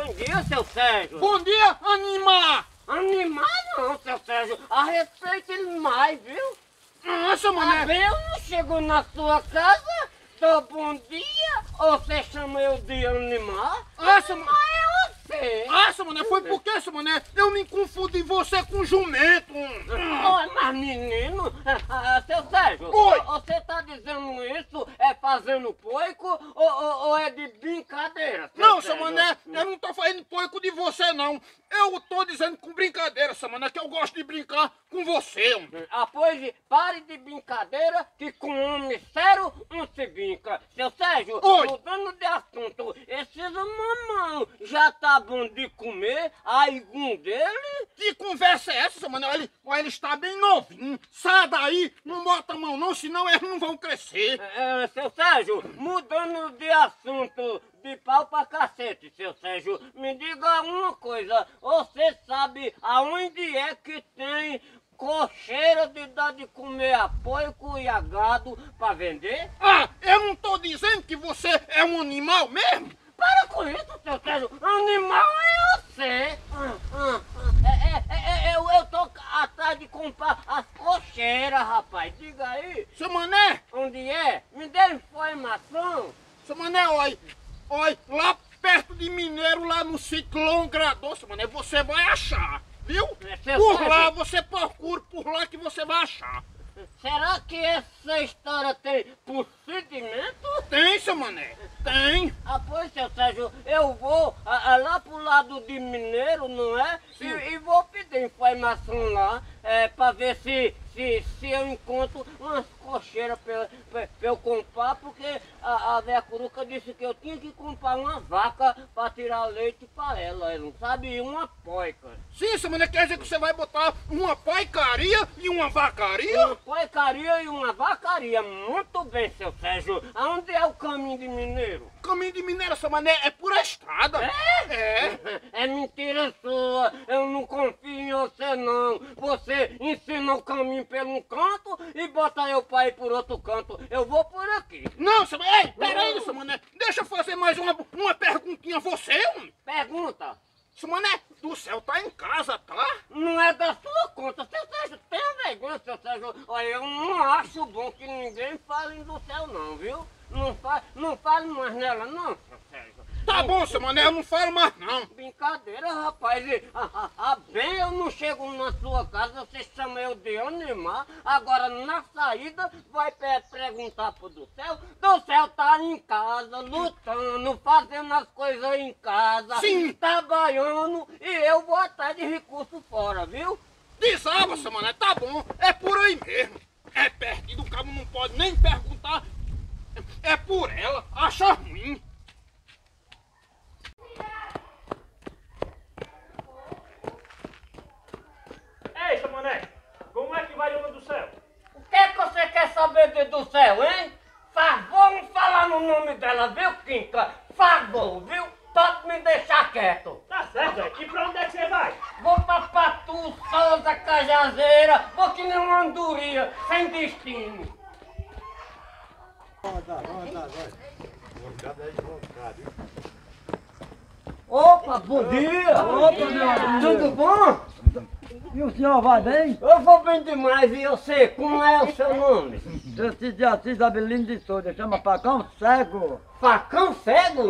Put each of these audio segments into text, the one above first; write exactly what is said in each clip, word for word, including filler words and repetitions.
Bom dia, seu Sérgio. Bom dia, animar. Animar não, seu Sérgio. A respeito ele mais, viu? Nossa, mané. Ah, bem, eu não chego na sua casa, dou bom dia, ou você chama eu de animar? Nossa, Animar é você. Nossa, mané, foi porque, essa mané, eu me confundi você com jumento. Oi, mas menino, ah, ah, seu Sérgio, Oi. você tá dizendo isso é fazendo poico ou, ou, ou é de brincadeira? Seu Não, seu Sérgio? mané, eu não tô fazendo poico de você, não. Eu tô dizendo com brincadeira, seu mané, que eu gosto de brincar com você. Homem. Ah, pois pare de brincadeira, que com homem sério não se brinca. Seu Sérgio, Oi. mudando de assunto, esses mamão já tá bom de comer, aí um dele... Que conversa é essa, seu mané? Olha, ele, olha, ele está bem novinho. Sai daí, não bota a mão não, senão eles não vão crescer. É, seu Sérgio, mudando de assunto, de pau pra cacete, seu Sérgio, me diga uma coisa, você sabe aonde é que tem cocheira de dar de comer a porco e a gado pra vender? Ah, eu não tô dizendo que você é um animal mesmo? Para com isso, seu Sérgio, animal é você. Ah, ah, ah. É, é, é, eu, eu tô atrás de comprar as cocheiras, rapaz, diga aí. Seu mané, Onde é? Me dê informação. seu mané, olha, olha, lá perto de Mineiro, lá no Ciclone Gradou, seu mané, você vai achar, viu? É, seu Por Sérgio. lá, você procura, por lá que você vai achar. Será que essa história tem procedimento? Tem, seu mané, tem. Ah, pois, seu Sérgio, eu vou ah, ah, lá pro lado de Mineiro, não é? E, e vou pedir informação lá, é, pra ver se, se, se eu encontro umas cocheiras pra, pra, pra eu comprar, porque a, a véia Curuca disse que eu tinha que comprar uma vaca pra tirar leite pra ela, ela não sabe? E uma poica. Sim, seu mané, quer dizer que você vai botar uma paicaria e uma vacaria? Uma poicaria e uma vacaria. Muito bem, seu Sérgio. Aonde é o caminho de Mineiro? O caminho de Mineiro, seu mané, é por estrada. É? É. É mentira sua, eu não confio em você não. Você ensina o caminho pelo um canto e bota eu pra ir por outro canto. Eu vou por aqui. Não, seu mané, ei, peraí, seu mané, deixa eu fazer mais uma, uma perguntinha a você, homem. Pergunta. Seu mané do céu tá em casa, tá? Não é da sua conta, seu Sérgio, tenha vergonha, seu Sérgio. Olha, eu não acho bom que ninguém fale do céu não, viu? Não fale, não fale mais nela não, seu Sérgio. Tá bom, seu mané, eu não falo mais não. Brincadeira, rapaz. E, ah, ah, ah, bem, eu não chego na sua casa, você chama eu de animar. Agora, na saída, vai pe- perguntar pro do céu. Do céu tá em casa, lutando, fazendo as coisas em casa. Sim. Trabalhando, e eu vou atrás de recurso fora, viu? Desaba, seu mané, tá bom, é por aí mesmo. É perdido, o cabo não pode nem perguntar. É por ela, acha ruim. Ei, seu mané, como é que vai uma do céu? O que é que você quer saber de do céu, hein? Favor não falar no nome dela, viu, Quinca? Favor, viu? Pode me deixar quieto. Tá certo, é. E pra onde é que você vai? Vou pra Patu, Souza, Cajazeira, vou que nem uma andorinha, sem destino. Opa, bom dia! Opa, meu amigo! Tudo bom? E o senhor vai bem? Eu vou bem demais, e você? Como é o seu nome? Eu sou de Assis Abelino de Souza, chama Facão Cego. Facão cego?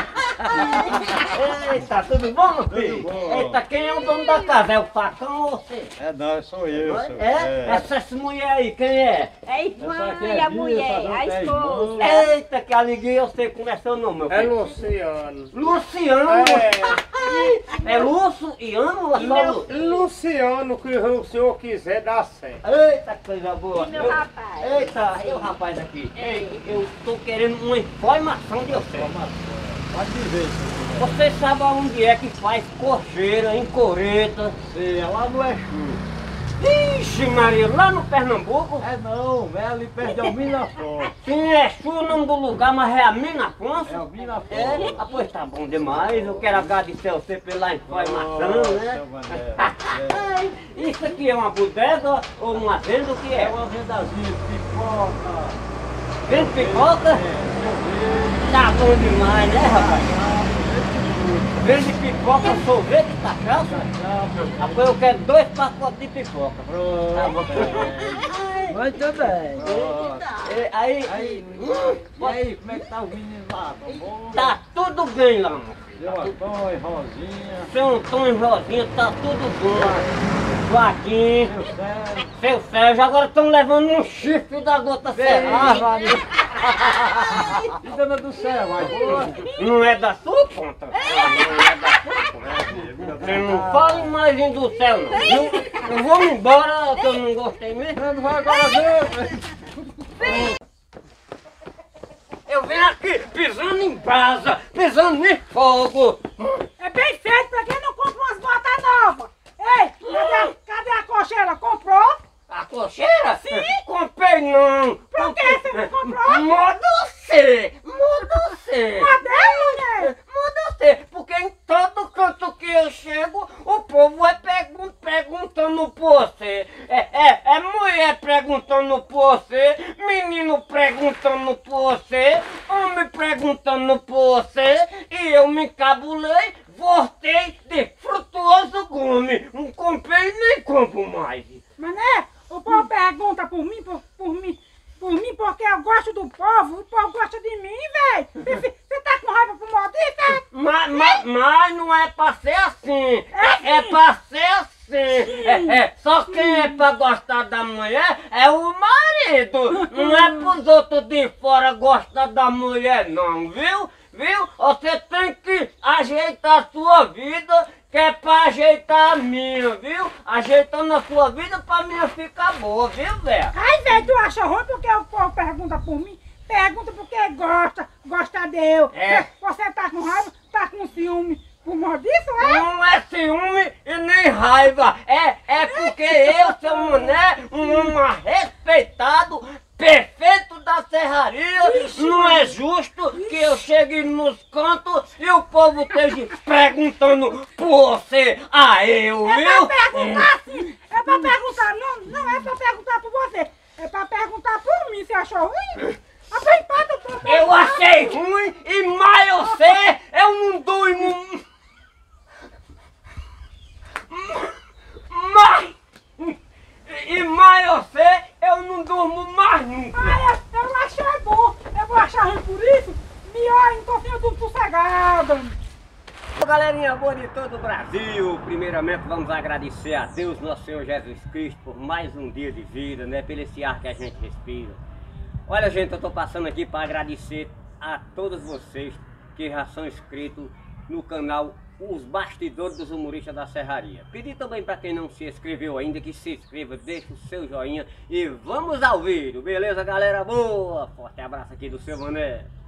Eita, tudo bom, meu filho? Tudo bom. Eita, quem é o dono da casa? É o Facão ou você? É, não, sou eu. Sou, É? Essa mulher aí, quem é? É a irmã Essa aqui e é a minha, mulher, essa a daqui é esposa. Eita, que alegria, eu sei como é seu nome, meu É filho. Luciano. Luciano! É Lúcio e Ano ou é só Lu? Luciano, que o senhor quiser, dá certo. Eita, coisa boa! E meu Eu- rapaz? Eita, e o rapaz aqui? Ei, eu tô querendo uma informação de você. Pode dizer, senhor. Você sabe aonde é que faz cocheira, em coreta? Sei, é lá no Exu. Ixi, Maria, lá no Pernambuco? É não, é ali perto de Almina Fonte. Sim, é Chu o nome do lugar, mas é a Mina É Afonso? Almina Fonte. É? Ah, pois tá bom demais. Eu quero agradecer a você pela informação, né? seu Mané, Ai, isso aqui é uma bodega ou uma venda? O que É é? uma vendazinha de pipoca. Vende pipoca? É, Tá bom demais, né, rapaz? Vende pipoca, sorvete e cachaça? Rapaz, eu quero dois pacotes de pipoca. Tá bom. Muito bem. E aí, Aí, e aí, como é que tá o menino lá? Tá bom? tá tudo bem lá, meu filho. Seu Antônio, Rosinha, Seu Antônio e Rosinha, tá tudo bom. Joaquim, seu Sérgio. seu Sérgio, agora estão levando um chifre da gota serrada. E dona do céu, mas boa. Não é da sua conta? Não é da sua conta. Você não fale mais em do céu, não. viu? Eu vou me embora, que eu não gostei mesmo. Não vai agora ver. Eu venho aqui pisando em brasa, pisando em fogo. É bem feito pra quem não compra umas botas novas. Ei, cadê a, cadê a cocheira? Comprou? A cocheira? Sim. Comprei não. Por que você não comprou? Modo C, modo C. Modelo, né? Modo C, porque em todo canto que eu chego, o povo vai pergun perguntando por você. É, é, é mulher perguntando por você, menino perguntando por você, homem perguntando por você, e eu me encabulei, voltei de frutuoso gume. Não comprei nem compro mais. Mané, o povo pergunta por mim, por, por mim, por mim, porque eu gosto do povo, o povo gosta de mim, velho. Você tá com raiva pro modista? Mas, mas, mas não é pra ser assim, é, é sim. pra ser assim. É, é, só quem é pra gostar da mulher é o marido, não é pros outros de fora gostar da mulher não, viu? Viu? Você tem que ajeitar a sua vida, que é pra ajeitar a minha, viu? Ajeitando a sua vida pra minha ficar boa, viu, velho? Ai, velho, tu acha ruim porque o povo pergunta por mim? Pergunta porque gosta, gosta de eu. É. Você tá com raiva, tá com ciúme por modista, é? Não é ciúme e nem raiva, é, é porque eu, seu Mané, um homem respeitado, perfeito da serraria, Ixi, não é justo que eu chegue nos cantos e o povo esteja perguntando por você a eu, É viu? pra perguntar sim, é pra perguntar, não, não é pra perguntar por você, é pra perguntar por mim, você achou ruim? A tua empata, eu tô Eu achei ruim e mais eu sei, eu não durmo. Mais! E mais eu sei, eu não durmo mais nunca. Ai, eu, eu achei bom, eu vou achar ruim por isso, melhor, então assim eu durmo sossegado. Galerinha boa de todo o Brasil, primeiramente vamos agradecer a Deus, nosso Senhor Jesus Cristo, por mais um dia de vida, né? Pelo esse ar que a gente respira. Olha, gente, eu tô passando aqui para agradecer a todos vocês que já são inscritos no canal Os Bastidores dos Humoristas da Serraria. Pedir também para quem não se inscreveu ainda que se inscreva, deixe o seu joinha e vamos ao vídeo, beleza, galera boa? Forte abraço aqui do seu Mané.